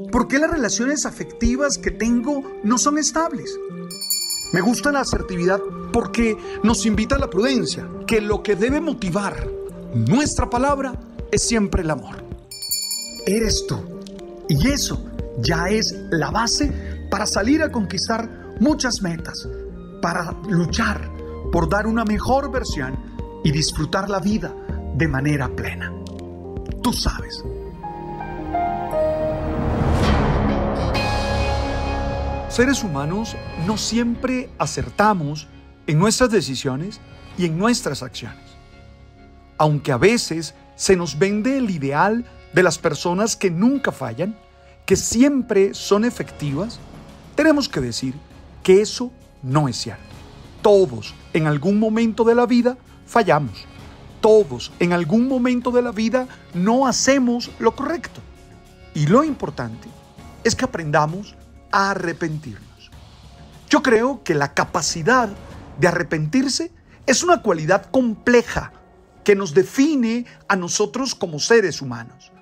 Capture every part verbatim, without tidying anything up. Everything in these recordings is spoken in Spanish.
¿Por qué las relaciones afectivas que tengo no son estables? Me gusta la asertividad porque nos invita a la prudencia, que lo que debe motivar nuestra palabra es siempre el amor. Eres tú. Y eso ya es la base para salir a conquistar muchas metas, para luchar por dar una mejor versión y disfrutar la vida de manera plena. Tú sabes. Seres humanos no siempre acertamos en nuestras decisiones y en nuestras acciones. Aunque a veces se nos vende el ideal de las personas que nunca fallan, que siempre son efectivas, tenemos que decir que eso no es cierto. Todos en algún momento de la vida fallamos. Todos en algún momento de la vida no hacemos lo correcto. Y lo importante es que aprendamos a arrepentirnos. Yo creo que la capacidad de arrepentirse es una cualidad compleja que nos define a nosotros como seres humanos.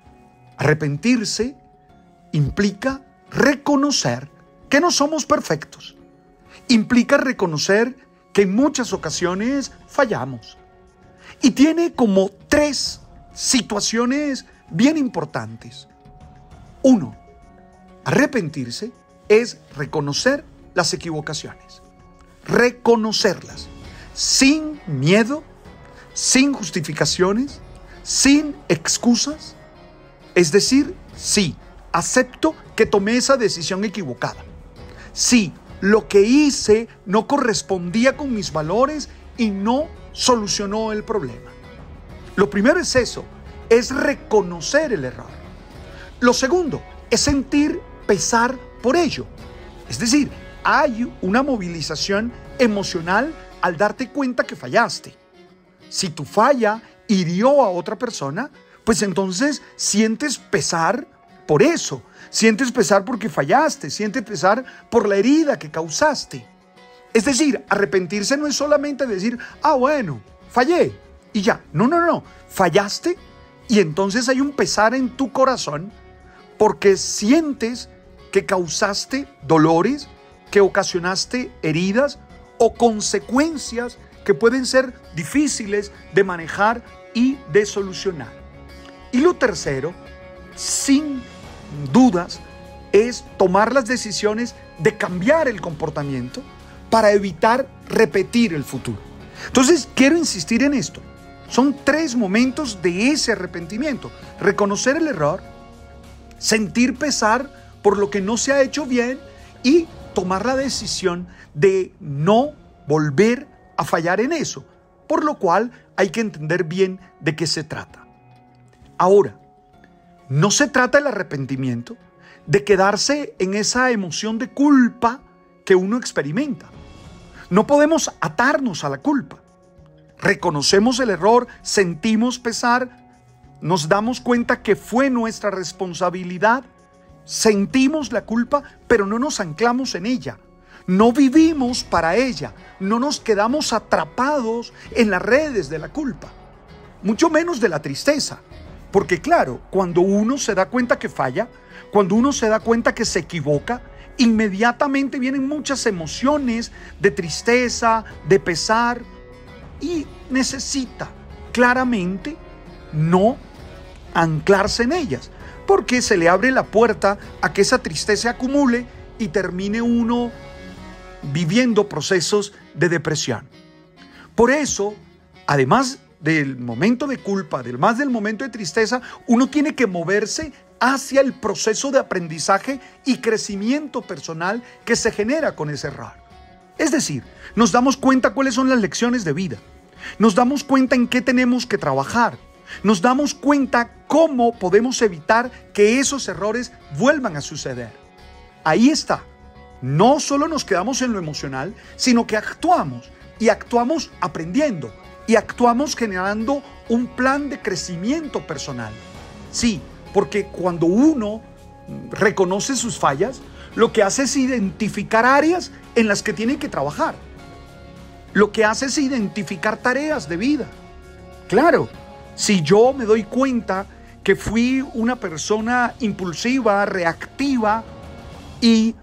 Arrepentirse implica reconocer que no somos perfectos. Implica reconocer que en muchas ocasiones fallamos. Y tiene como tres situaciones bien importantes. Uno, arrepentirse es reconocer las equivocaciones. Reconocerlas sin miedo, sin justificaciones, sin excusas. Es decir, sí, acepto que tomé esa decisión equivocada. Sí, lo que hice no correspondía con mis valores y no solucionó el problema. Lo primero es eso, es reconocer el error. Lo segundo es sentir pesar por ello. Es decir, hay una movilización emocional al darte cuenta que fallaste. Si tu falla hirió a otra persona, pues entonces sientes pesar por eso. Sientes pesar porque fallaste, sientes pesar por la herida que causaste. Es decir, arrepentirse no es solamente decir, ah, bueno, fallé y ya. No, no, no, fallaste y entonces hay un pesar en tu corazón porque sientes que causaste dolores, que ocasionaste heridas o consecuencias que pueden ser difíciles de manejar y de solucionar. Y lo tercero, sin dudas, es tomar las decisiones de cambiar el comportamiento para evitar repetir el futuro. Entonces, quiero insistir en esto. Son tres momentos de ese arrepentimiento. Reconocer el error, sentir pesar por lo que no se ha hecho bien y tomar la decisión de no volver a fallar en eso, por lo cual hay que entender bien de qué se trata. Ahora, no se trata el arrepentimiento de quedarse en esa emoción de culpa que uno experimenta. No podemos atarnos a la culpa. Reconocemos el error, sentimos pesar, nos damos cuenta que fue nuestra responsabilidad, sentimos la culpa, pero no nos anclamos en ella. No vivimos para ella, no nos quedamos atrapados en las redes de la culpa, mucho menos de la tristeza. Porque claro, cuando uno se da cuenta que falla, cuando uno se da cuenta que se equivoca, inmediatamente vienen muchas emociones de tristeza, de pesar, y necesita claramente no anclarse en ellas, porque se le abre la puerta a que esa tristeza se acumule y termine uno viviendo procesos de depresión. Por eso, además del momento de culpa, además del momento de tristeza, uno tiene que moverse hacia el proceso de aprendizaje y crecimiento personal que se genera con ese error. Es decir, nos damos cuenta cuáles son las lecciones de vida, nos damos cuenta en qué tenemos que trabajar, nos damos cuenta cómo podemos evitar que esos errores vuelvan a suceder. Ahí está. No solo nos quedamos en lo emocional, sino que actuamos y actuamos aprendiendo y actuamos generando un plan de crecimiento personal. Sí, porque cuando uno reconoce sus fallas, lo que hace es identificar áreas en las que tiene que trabajar. Lo que hace es identificar tareas de vida. Claro, si yo me doy cuenta que fui una persona impulsiva, reactiva y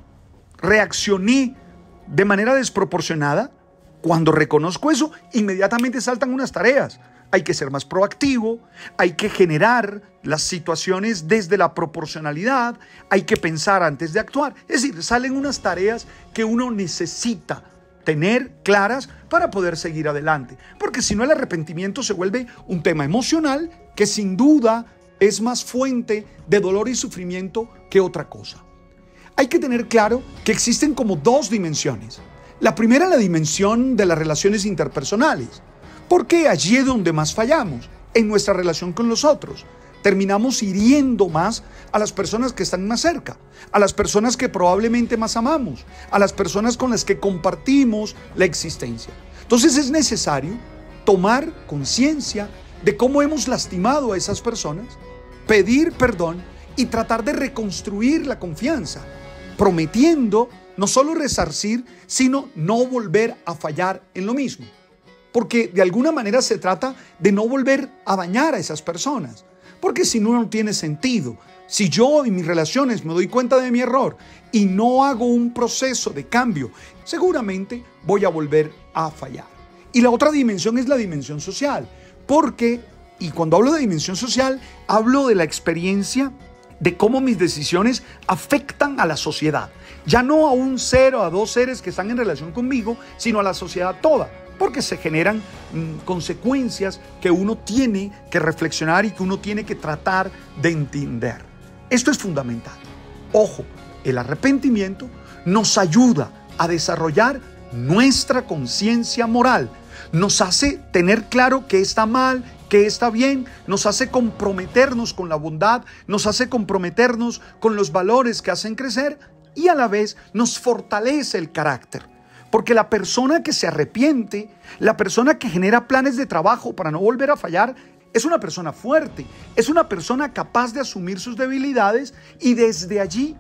reaccioné de manera desproporcionada, cuando reconozco eso, inmediatamente saltan unas tareas. Hay que ser más proactivo, hay que generar las situaciones desde la proporcionalidad, hay que pensar antes de actuar. Es decir, salen unas tareas que uno necesita tener claras para poder seguir adelante. Porque si no, el arrepentimiento se vuelve un tema emocional que sin duda es más fuente de dolor y sufrimiento que otra cosa. Hay que tener claro que existen como dos dimensiones. La primera, la dimensión de las relaciones interpersonales, porque allí es donde más fallamos, en nuestra relación con los otros. Terminamos hiriendo más a las personas que están más cerca, a las personas que probablemente más amamos, a las personas con las que compartimos la existencia. Entonces es necesario tomar conciencia de cómo hemos lastimado a esas personas, pedir perdón y tratar de reconstruir la confianza, prometiendo no solo resarcir, sino no volver a fallar en lo mismo. Porque de alguna manera se trata de no volver a dañar a esas personas. Porque si no, no tiene sentido. Si yo en mis relaciones me doy cuenta de mi error y no hago un proceso de cambio, seguramente voy a volver a fallar. Y la otra dimensión es la dimensión social. Porque, y cuando hablo de dimensión social, hablo de la experiencia de cómo mis decisiones afectan a la sociedad. Ya no a un ser o a dos seres que están en relación conmigo, sino a la sociedad toda. Porque se generan mmm, consecuencias que uno tiene que reflexionar y que uno tiene que tratar de entender. Esto es fundamental. Ojo, el arrepentimiento nos ayuda a desarrollar nuestra conciencia moral. Nos hace tener claro qué está mal, qué está bien, nos hace comprometernos con la bondad, nos hace comprometernos con los valores que hacen crecer y a la vez nos fortalece el carácter. Porque la persona que se arrepiente, la persona que genera planes de trabajo para no volver a fallar, es una persona fuerte, es una persona capaz de asumir sus debilidades y desde allí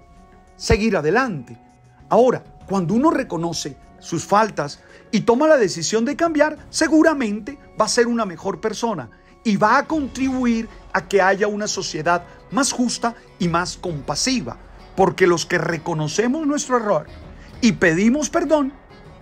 seguir adelante. Ahora, cuando uno reconoce sus faltas y toma la decisión de cambiar, seguramente va a ser una mejor persona y va a contribuir a que haya una sociedad más justa y más compasiva. Porque los que reconocemos nuestro error y pedimos perdón,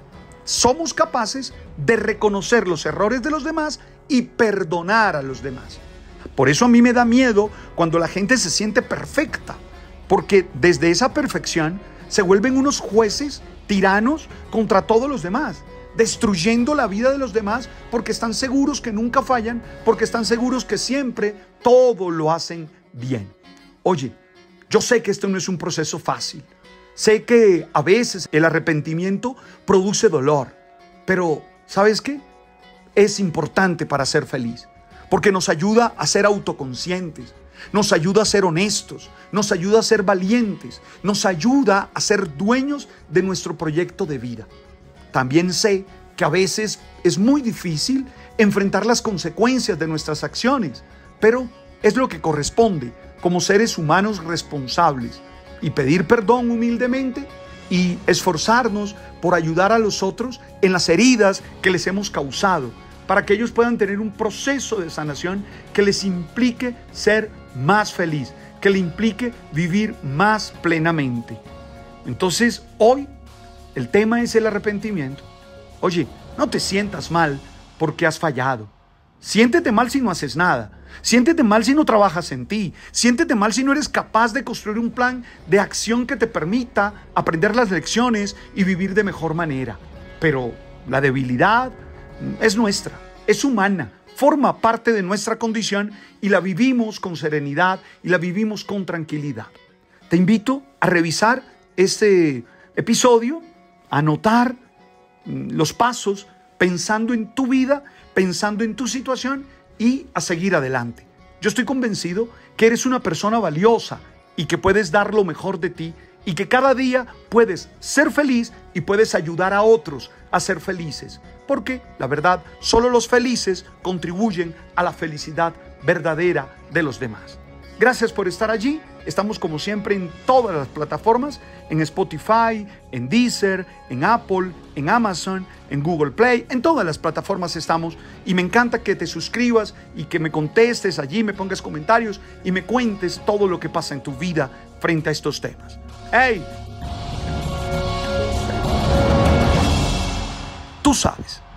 somos capaces de reconocer los errores de los demás y perdonar a los demás. Por eso a mí me da miedo cuando la gente se siente perfecta, porque desde esa perfección se vuelven unos jueces tiranos contra todos los demás, destruyendo la vida de los demás porque están seguros que nunca fallan, porque están seguros que siempre todo lo hacen bien. Oye, yo sé que esto no es un proceso fácil. Sé que a veces el arrepentimiento produce dolor, pero ¿sabes qué? Es importante para ser feliz, porque nos ayuda a ser autoconscientes, nos ayuda a ser honestos, nos ayuda a ser valientes, nos ayuda a ser dueños de nuestro proyecto de vida. También sé que a veces es muy difícil enfrentar las consecuencias de nuestras acciones, pero es lo que corresponde como seres humanos responsables, y pedir perdón humildemente y esforzarnos por ayudar a los otros en las heridas que les hemos causado, para que ellos puedan tener un proceso de sanación que les implique ser más feliz, que le implique vivir más plenamente. Entonces, hoy el tema es el arrepentimiento. Oye, no te sientas mal porque has fallado. Siéntete mal si no haces nada. Siéntete mal si no trabajas en ti. Siéntete mal si no eres capaz de construir un plan de acción que te permita aprender las lecciones y vivir de mejor manera. Pero la debilidad es nuestra, es humana, forma parte de nuestra condición y la vivimos con serenidad y la vivimos con tranquilidad. Te invito a revisar este episodio, a anotar los pasos, pensando en tu vida, pensando en tu situación y a seguir adelante. Yo estoy convencido que eres una persona valiosa y que puedes dar lo mejor de ti y que cada día puedes ser feliz y puedes ayudar a otros a ser felices. Porque, la verdad, solo los felices contribuyen a la felicidad verdadera de los demás. Gracias por estar allí Estamos como siempre en todas las plataformas, en Spotify, en Deezer, en Apple, en Amazon, en Google Play, en todas las plataformas estamos. Y me encanta que te suscribas y que me contestes allí, me pongas comentarios y me cuentes todo lo que pasa en tu vida frente a estos temas. ¡Hey! Tú sabes.